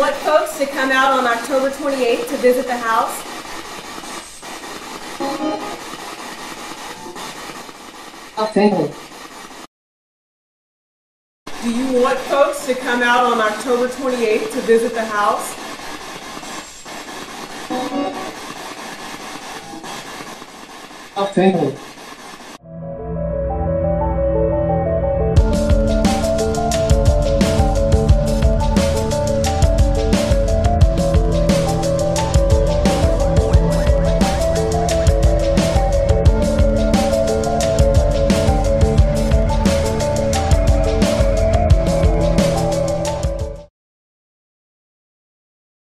want folks to come out on October 28th to visit the house? Okay. Do you want folks to come out on October 28th to visit the house? Okay.